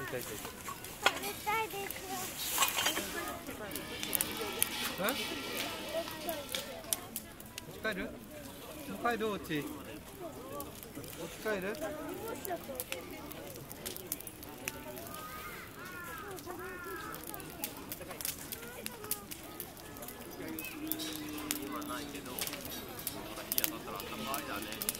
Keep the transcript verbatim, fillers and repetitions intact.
たいたいた。 食べたいです。 え？お家帰る？もう帰る？お家。お家帰る？ 今ないけど、日当たったらあったかいだね。